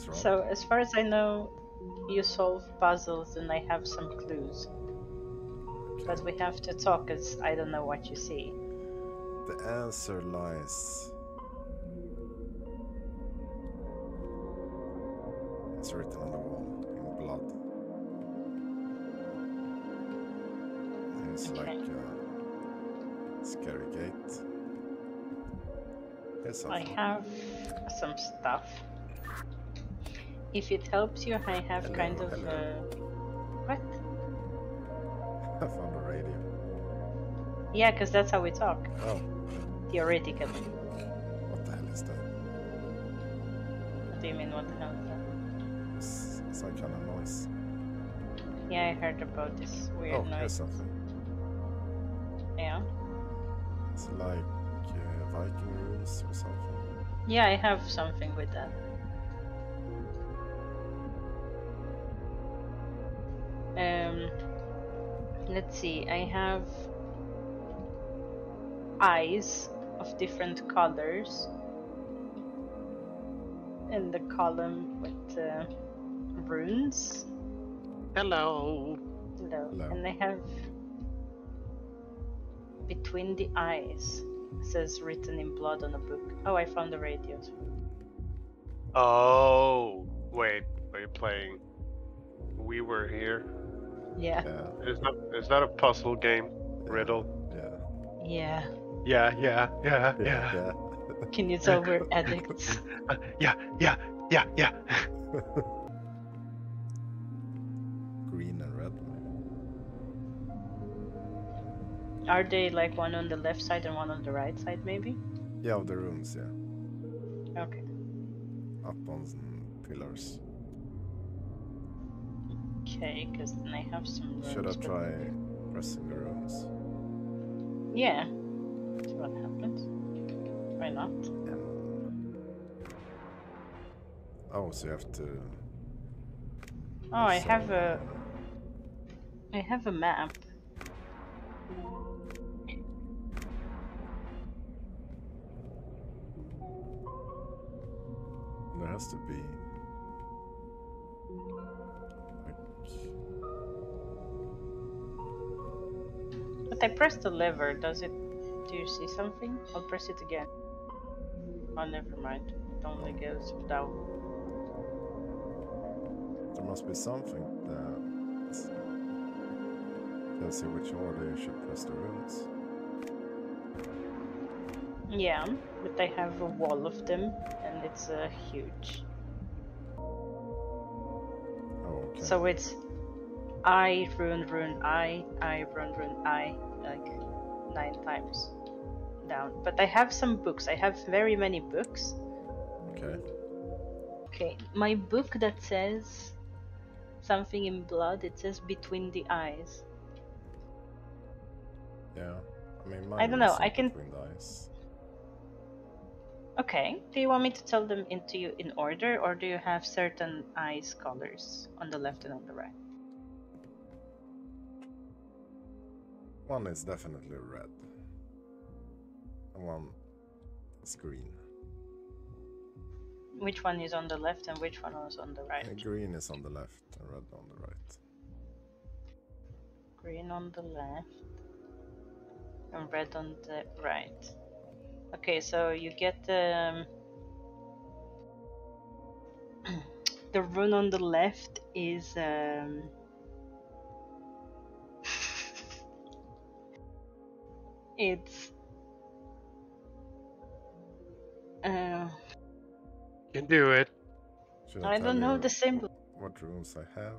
Thanks, Rob. So, as far as I know, you solve puzzles and I have some clues. But we have to talk as I don't know what you see. The answer lies... It's written on the wall in blood. It's like a scary gate. Here's I something. have some stuff. If it helps you, I have kind of what? I found a radio. Yeah, because that's how we talk. Oh. Theoretically. What the hell is that? What do you mean, what the hell is that? It's some kind of noise. Yeah, I heard about this weird noise. Here's something. Yeah. It's like Viking runes or something. Yeah, I have something with that. Let's see, I have eyes of different colors in the column with runes. Hello. Hello. And I have between the eyes, says written in blood on a book. Oh, I found the radio. Oh, wait, are you playing We Were Here? Yeah. Is that a puzzle game? Riddle? Yeah. Yeah. Can you tell we're addicts? Yeah. Green and red. Are they like one on the left side and one on the right side, maybe? Yeah, of the rooms, yeah. Okay. Up on some pillars. Okay, because then I have some rooms. Should I try pressing the rooms? Yeah. See what happens. Why not? Oh, so you have to... Oh, I have a map. There has to be... But I pressed the lever, does it... Do you see something? I'll press it again. Oh, never mind. It only goes down. There must be something that tells you which order you should press the runes. Yeah, but I have a wall of them, and it's huge. Oh, okay. So it's I, rune, I, rune, I, like 9 times down. But I have some books. I have very many books. Okay. Okay, my book that says something in blood, it says between the eyes. Yeah, I mean, I don't know, isn't I can... between the eyes. Okay, do you want me to tell them into you in order, or do you have certain eyes colors on the left and on the right? One is definitely red. And one is green. Which one is on the left and which one is on the right? Green is on the left and red on the right. Green on the left and red on the right. Okay, so you get the rune on the left is it's You can do it. Should I don't know the symbol. What runes I have?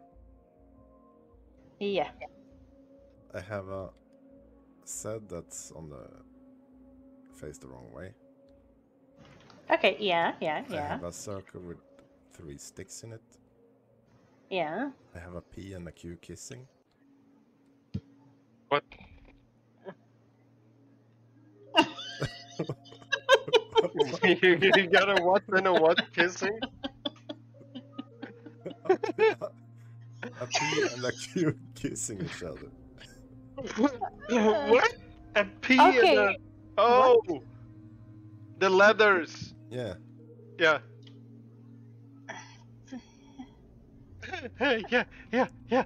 Yeah. I have a set that's on the face the wrong way. Okay, yeah. I have a circle with 3 sticks in it. Yeah. I have a P and a Q kissing. What? You got a what and a what kissing? A P and a Q kissing each other. What? A P Okay. and a... Oh! The leathers! Yeah. Yeah. Yeah.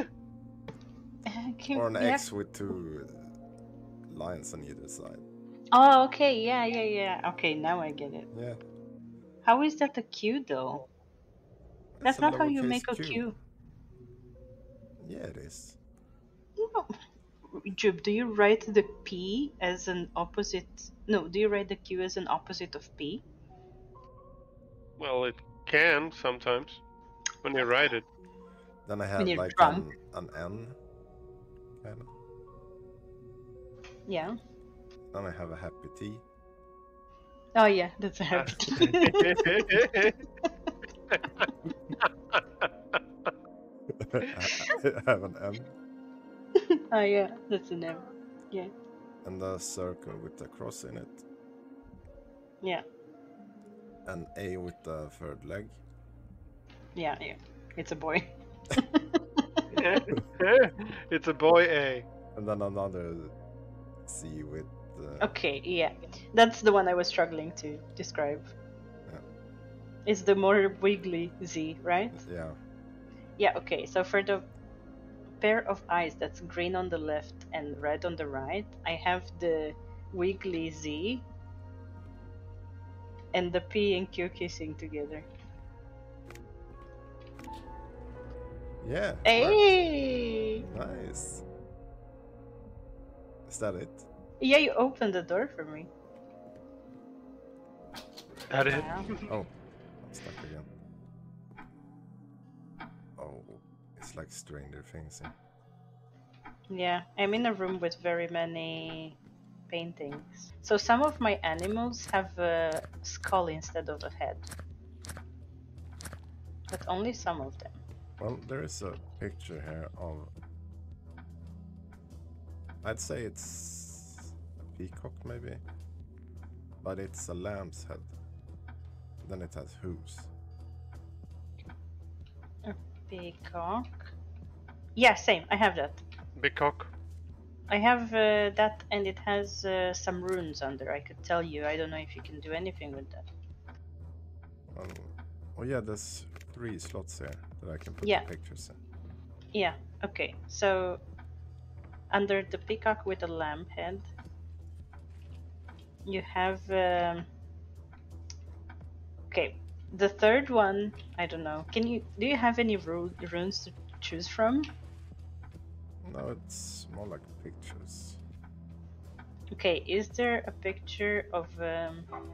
Or an Yeah. X with 2 lines on either side. Oh, okay. Yeah. Okay, now I get it. Yeah. How is that a Q though? That's It's a not how you lowercase make a q. Q. Yeah, it is. No. Jub, do you write the P as an opposite? No, do you write the Q as an opposite of P? Well, it can sometimes when you write it. Then I When have you're like drunk. an N, kind of. Yeah. Then I have a happy T. Oh yeah, that's a happy. I have an M Oh yeah, that's an M. Yeah. and a circle with a cross in it. Yeah. An A with the third leg. Yeah. It's a boy. It's a boy A. And then another C with Okay, yeah. That's the one I was struggling to describe. Yeah. It's the more wiggly Z, right? yeah. Yeah, okay. So for the pair of eyes that's green on the left and red on the right, I have the wiggly Z and the P and Q kissing together. Yeah. worked. Hey! Nice. Is that it? Yeah, you opened the door for me. That it? Wow. Oh, I'm stuck again. Oh, it's like Stranger Things. Yeah, I'm in a room with very many paintings. So some of my animals have a skull instead of a head. But only some of them. Well, there is a picture here of. I'd say it's a peacock, maybe. But it's a lamb's head. Then it has hooves. A peacock. Yeah, same. I have that. Big cock. I have that, and it has some runes under. I could tell you. I don't know if you can do anything with that. Oh yeah, there's 3 slots here that I can put Yeah. the pictures in. Yeah. Okay. So under the peacock with the lamb head, you have. Okay. The third one, I don't know. Do you have any runes to choose from? No, it's more like pictures. Okay, is there a picture of a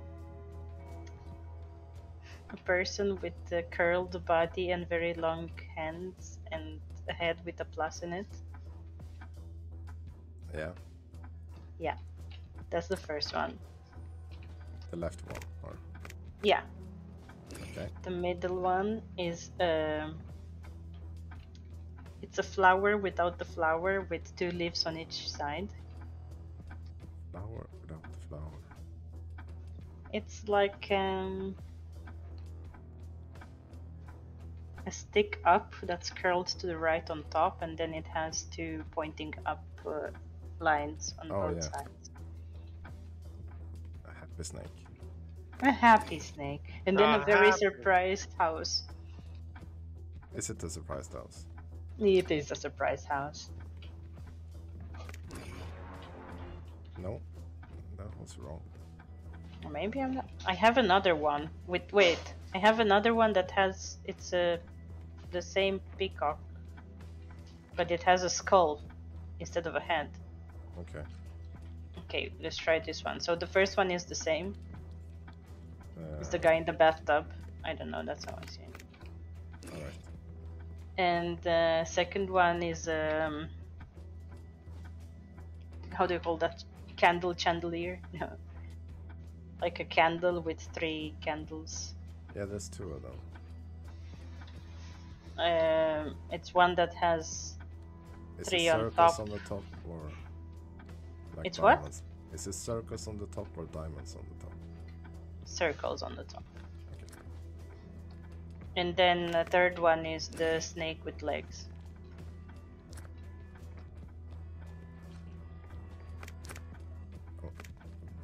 person with a curled body and very long hands and a head with a plus in it? Yeah, Yeah, that's the first one. the left one. Or Yeah. okay. The middle one is it's a flower without the flower with 2 leaves on each side. Flower without the flower. It's like a stick up that's curled to the right on top, and then it has 2 pointing up lines on Oh, both yeah. sides. A happy snake. A happy snake, and then a A very happy- surprised house. Is it a surprise house? It is a surprise house. No, that was wrong. Or maybe I'm not. I have another one. Wait. I have another one that has the same peacock, but it has a skull instead of a head. Okay. Okay, let's try this one. So the first one is the same. It's the Uh, guy in the bathtub. I don't know. That's how I see it. all right. And the second one is how do you call that? Chandelier? No. Like a candle with 3 candles. Yeah, there's 2 of them. It's one that has Is 3 it on circles top. on the top or like It's what? diamonds? Is it circles on the top or diamonds on the top? Circles on the top. Okay. And then the third one is the snake with legs.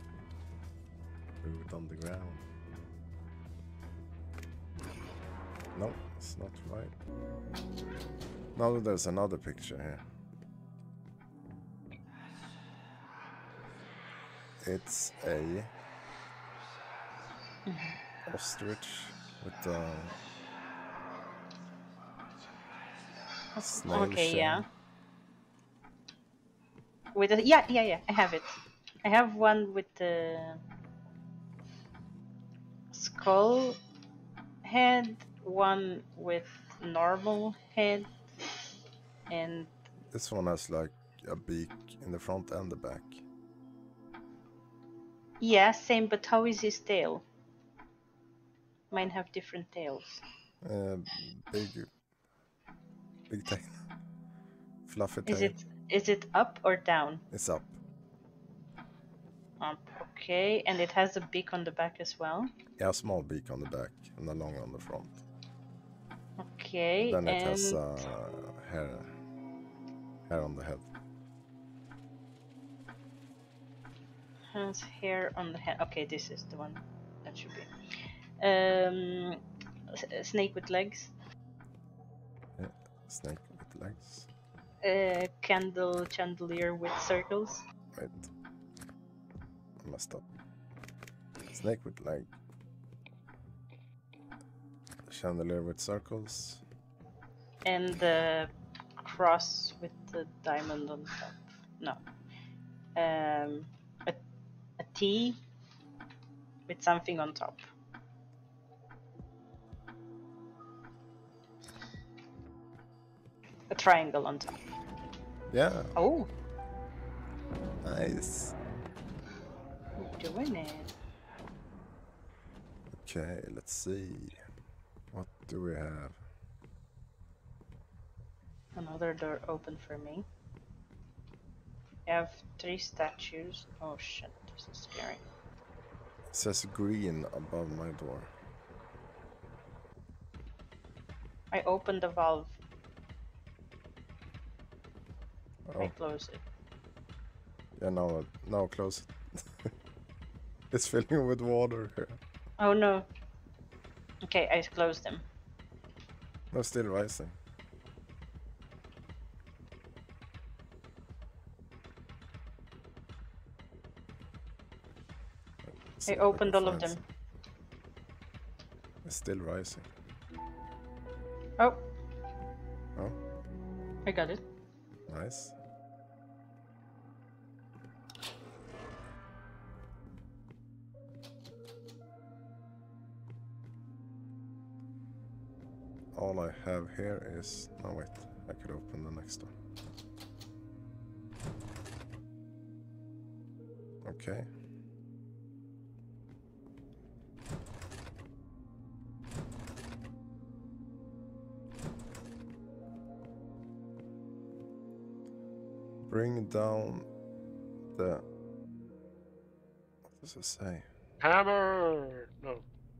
Root on the ground. No, it's not right. Now there's another picture here. It's a ostrich with a snail Okay, shell. yeah. With a, yeah, I have it. I have one with the skull head, one with normal head, and This one has like a beak in the front and the back. yeah, same. But how is his tail? Mine have different tails. Big tail. Fluffy tail. Is it up or down? It's up. Up. Okay, and it has a beak on the back as well. Yeah, a small beak on the back and a long on the front. Okay, Then it and has hair on the head. has hair on the head. Okay, this is the one that should be. Snake with legs. Yeah, snake with legs. Chandelier with circles. Wait, I messed up. Snake with leg. Chandelier with circles. And the cross with the diamond on top. No. A T with something on top. A triangle on top. Yeah, Oh, nice. you're doing it. Okay, let's see. What do we have? Another door open for me. I have 3 statues. Oh shit, this is scary. It says green above my door. I open the valve. I Oh, close it. yeah, now close it. It's filling with water here. Oh no. Okay, I closed them. No, still rising. Let's see I if opened can all of find them. some. It's still rising. Oh, Oh, I got it. nice. All I have here is... No, wait. I could open the next one. Okay. Bring down the... What does it say? Hammer! No.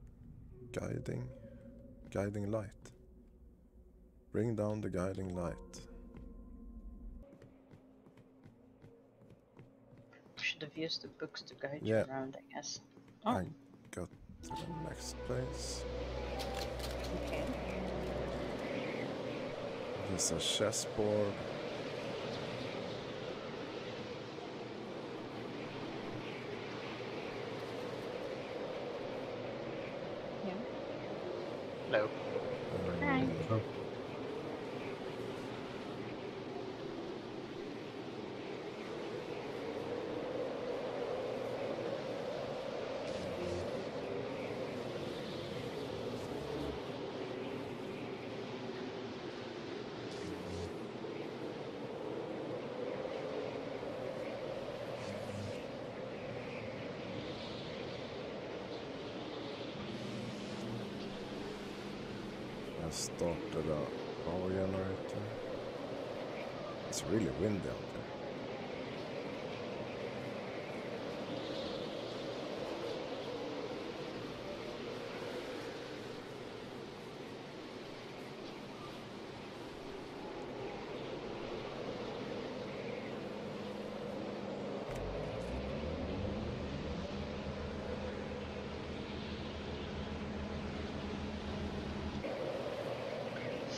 Guiding light. Bring down the guiding light. Should have used the books to guide Yeah. you around, I guess. Oh, I got to the next place. okay. There's a chessboard. Yeah. No. Hi. Oh, I started a power generator. It's really windy out there.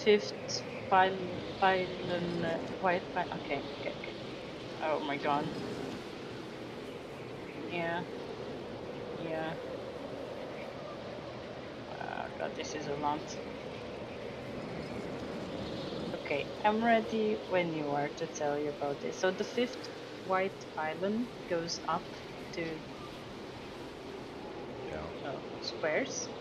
fifth pylon, white pylon. Okay. Oh my god. Yeah. God, this is a lot. Okay, I'm ready when you are to tell you about this. So the fifth white pylon goes up to Yeah. squares.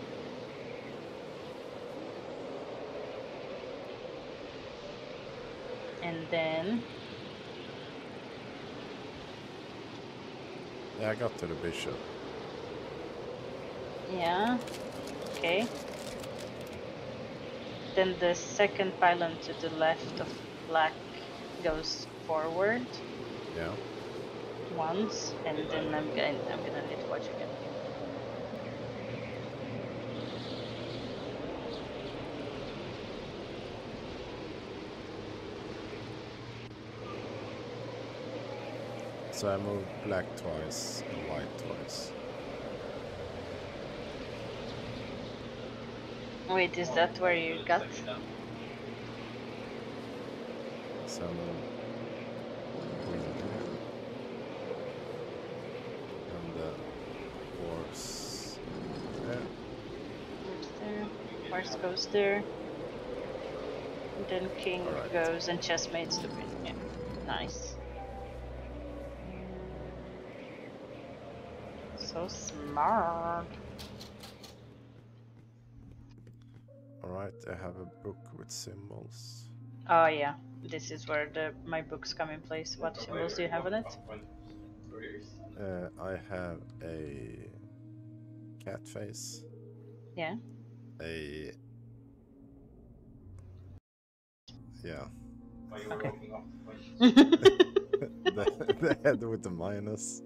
And then Yeah, I got to the bishop. yeah, okay. Then the second pylon to the left of black goes forward Yeah. once, and then I'm gonna need to watch again. So I moved black twice and white twice. Wait, is that where you got? So I moved queen here. And the horse there. Goes there. Horse goes there. And then king Alright. goes and chessmates the queen. Yeah, nice. So smart. Alright, I have a book with symbols. Oh yeah, this is where my books come in place. What symbols do you have on it? I have a cat face. Yeah. Yeah. Okay. The head with the minus.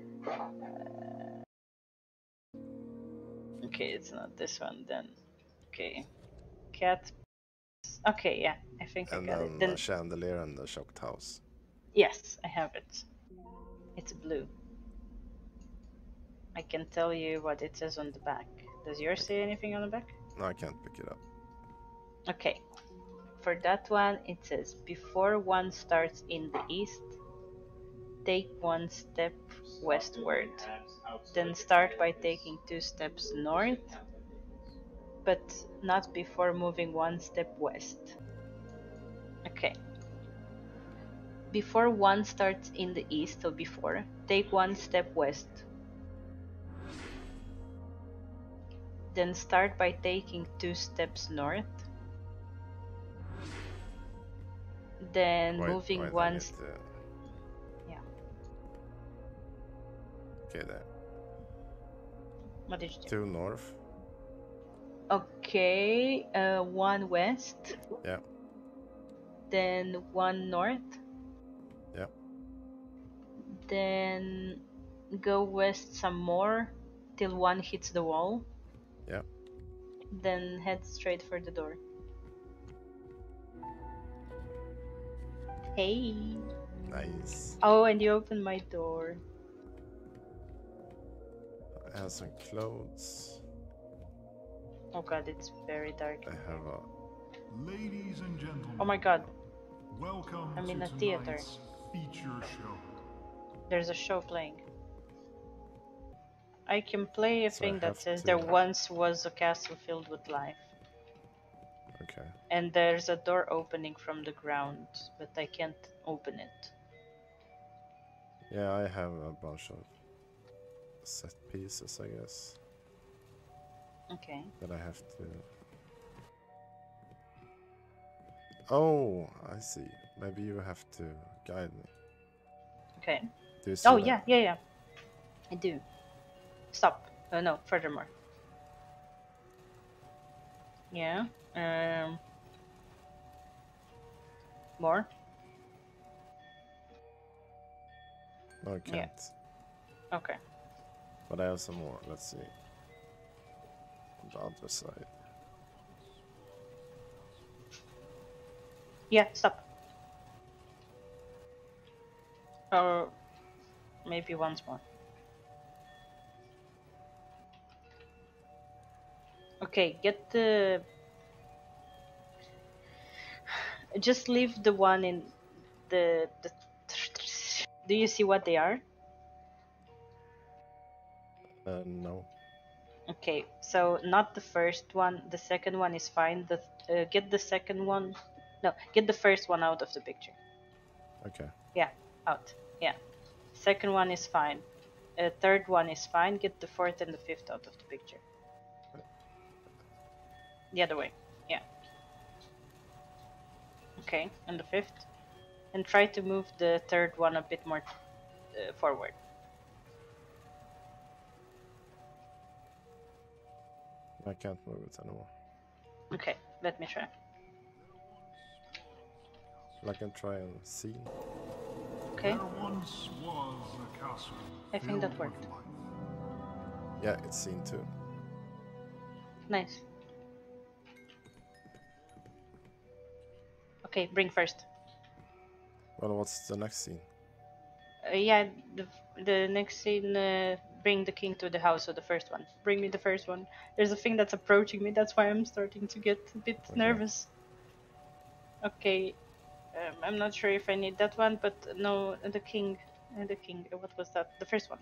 Okay, it's not this one then. Okay. Cat. Okay, yeah, I think And I got it. then Then a chandelier and a shocked house. yes, I have it. It's blue. I can tell you what it says on the back. Does yours say anything on the back? No, I can't pick it up. Okay. For that one, it says before one starts in the east, take one step westward. Then start by taking 2 steps north, but not before moving 1 step west. Okay. Before one starts in the east, so before, take 1 step west. Then start by taking 2 steps north. Then moving I one. need to... Yeah. Okay, there. What did you do? 2 north. Okay, 1 west. Yeah. Then 1 north. Yeah. Then go west some more till 1 hits the wall. Yeah. Then head straight for the door. Hey. Nice. Oh, and you opened my door. I have some clothes. Oh god, it's very dark. I have a... Ladies and gentlemen. Oh my god, Welcome I'm to in a theater. tonight's feature show. there's a show playing. I can play a So I thing that have says to- there once was a castle filled with life. Okay. And there's a door opening from the ground, but I can't open it. Yeah, I have a bunch of set pieces, I guess, Okay. that I have to... Oh, I see. Maybe you have to guide me. Okay. Do you see Oh that? yeah. I do. Stop. No, furthermore. Yeah. More. No, I can't. Yeah. Okay. But I have some more. Let's see. On the other side. Yeah, stop. Or maybe once more. Okay, get the... Just leave the one in the. Do you see what they are? No. Okay, so not the first one. The second one is fine. Get the second one. No, get the first one out of the picture. Okay. Yeah, out. Yeah. Second one is fine. Third one is fine. Get the fourth and the fifth out of the picture. The other way. Yeah. Okay, and the fifth. And try to move the third one a bit more forward. I can't move it anymore. Okay, let me try. I can try and see. Okay, There once was a castle. I think that filled with worked. life. Yeah, it's seen too. Nice. Okay, bring first. Well, what's the next scene? Yeah, the next scene, bring the king to the house of the first one. Bring me the first one. There's a thing that's approaching me, that's why I'm starting to get a bit Okay. nervous. Okay, I'm not sure if I need that one, but no, the king, what was that? The first one.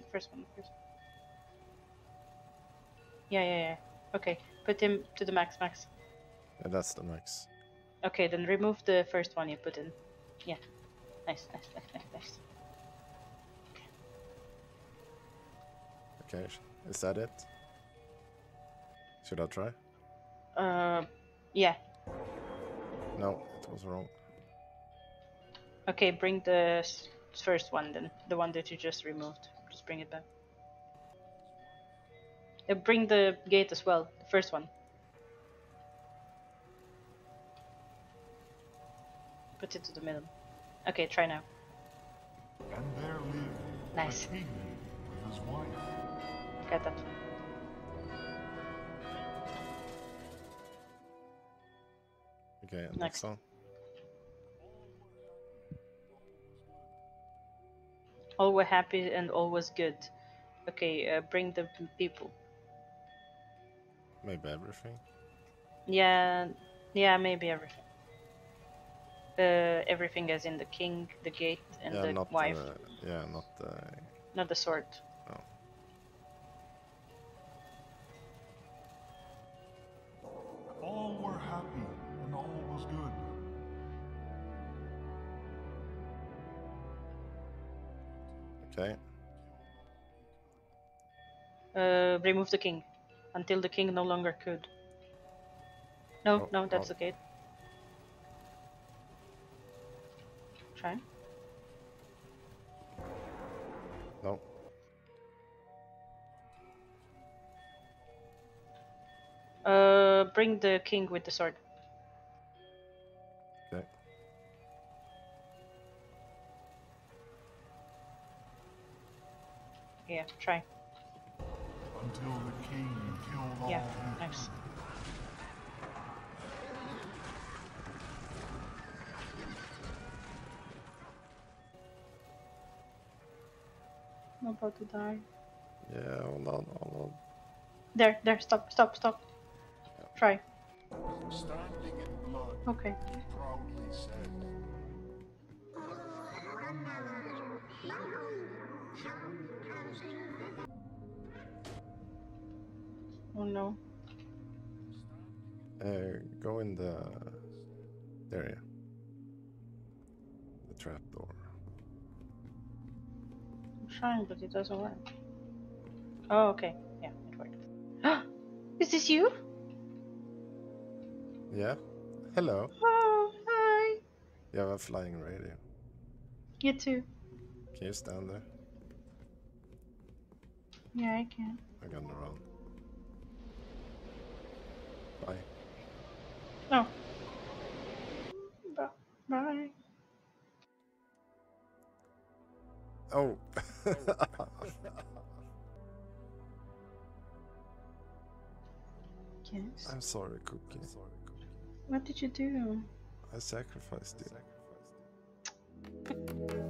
Yeah. Okay, put him to the max. Yeah, that's the max. Okay, then remove the first one you put in. Yeah, nice. Okay, is that it? Should I try? Yeah. No, it was wrong. Okay, bring the first one then. The one that you just removed. Just bring it back. Bring the gate as well. The first one. Put it to the middle. Okay, try now. And there lived Nice. a king with his wife. Got that. Okay, Next. next one. All were happy and all was good. Okay, bring the people. Maybe everything. Yeah, maybe everything. Everything as in the king, the gate, and Yeah, the not wife. not Not the sword. no. All were happy and all was good. Okay. Remove the king until the king no longer could. No, Oh, that's oh. the gate. Try. No. Bring the king with the sword. Okay. Yeah, try. Until the king killed all Yeah, he nice. could. I'm about to die. Yeah, hold on. There, stop. Try. Standing in blood, Okay. he proudly said, Oh no. Go in the area. The trap door. I'm trying, but it doesn't work. Oh, okay. Yeah, it worked. Is this you? Yeah. Hello. Oh, hi. You have a flying radio. You too. Can you stand there? Yeah, I can. I'm gonna run. Bye. Oh. Bye. Oh. Yes. I'm sorry, Cookie. What did you do? I sacrificed you.